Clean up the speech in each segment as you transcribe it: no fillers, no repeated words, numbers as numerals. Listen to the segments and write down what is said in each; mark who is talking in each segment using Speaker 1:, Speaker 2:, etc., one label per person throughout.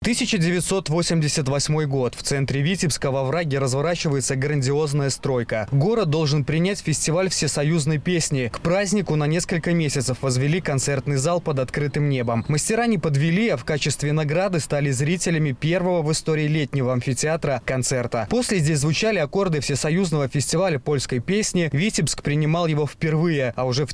Speaker 1: 1988 год. В центре Витебска во Враге разворачивается грандиозная стройка. Город должен принять фестиваль всесоюзной песни. К празднику на несколько месяцев возвели концертный зал под открытым небом. Мастера не подвели, а в качестве награды стали зрителями первого в истории летнего амфитеатра концерта. После здесь звучали аккорды всесоюзного фестиваля польской песни. Витебск принимал его впервые, а уже в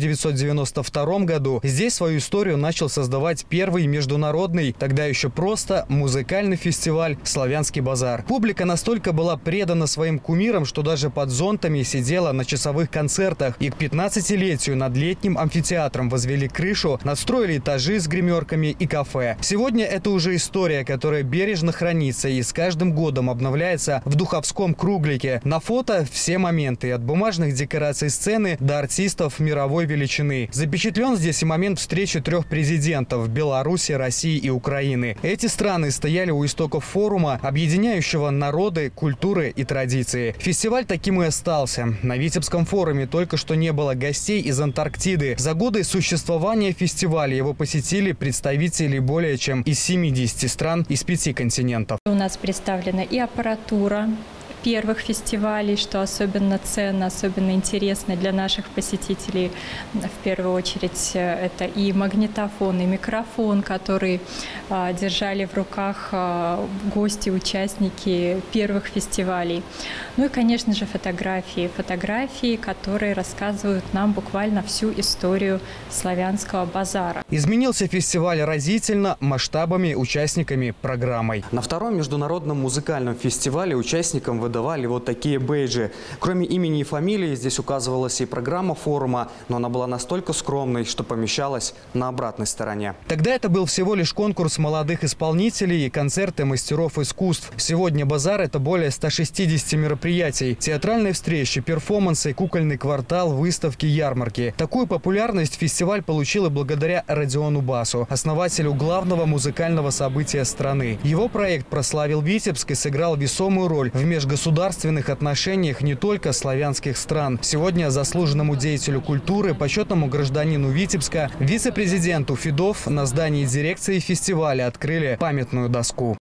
Speaker 1: 1992 году здесь свою историю начал создавать первый международный, тогда еще просто музыкальный фестиваль «Славянский базар». Публика настолько была предана своим кумирам, что даже под зонтами сидела на часовых концертах. И к 15-летию над летним амфитеатром возвели крышу, надстроили этажи с гримерками и кафе. Сегодня это уже история, которая бережно хранится и с каждым годом обновляется в Духовском круглике. На фото все моменты, от бумажных декораций сцены до артистов мировой величины. Запечатлен здесь и момент встречи трех президентов – Беларуси, России и Украины. Эти страны стояли у истоков форума, объединяющего народы, культуры и традиции. Фестиваль таким и остался. На Витебском форуме только что не было гостей из Антарктиды. За годы существования фестиваля его посетили представители более чем из 70 стран из 5 континентов.
Speaker 2: У нас представлена и аппаратура первых фестивалей, что особенно ценно, особенно интересно для наших посетителей. В первую очередь это и магнитофон, и микрофон, который держали в руках гости, участники первых фестивалей. Ну и, конечно же, фотографии. Фотографии, которые рассказывают нам буквально всю историю славянского базара.
Speaker 1: Изменился фестиваль разительно масштабами, участниками, программой. На втором международном музыкальном фестивале участникам выдавали вот такие бейджи. Кроме имени и фамилии здесь указывалась и программа форума, но она была настолько скромной, что помещалась на обратной стороне. Тогда это был всего лишь конкурс молодых исполнителей и концерты мастеров искусств. Сегодня базар – это более 160 мероприятий. Театральные встречи, перформансы, кукольный квартал, выставки, ярмарки. Такую популярность фестиваль получил и благодаря Родиону Басу, основателю главного музыкального события страны. Его проект прославил Витебск и сыграл весомую роль в межгосударственных отношениях не только славянских стран. Сегодня заслуженному деятелю культуры, почетному гражданину Витебска, вице-президенту ФИДОВ на здании дирекции фестиваля открыли памятную доску.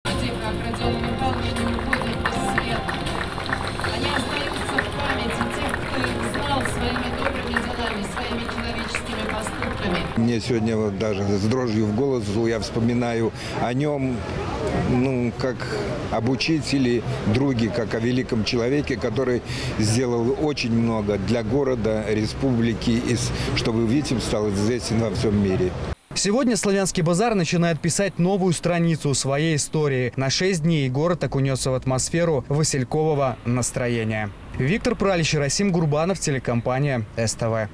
Speaker 3: Мне сегодня вот даже с дрожью в голосу я вспоминаю о нем, как об учителе, друге, как о великом человеке, который сделал очень много для города, республики, и чтобы Витебск стал известен во всем мире.
Speaker 1: Сегодня Славянский базар начинает писать новую страницу своей истории. На 6 дней город окунется в атмосферу василькового настроения. Виктор Пралич, Расим Гурбанов, телекомпания СТВ.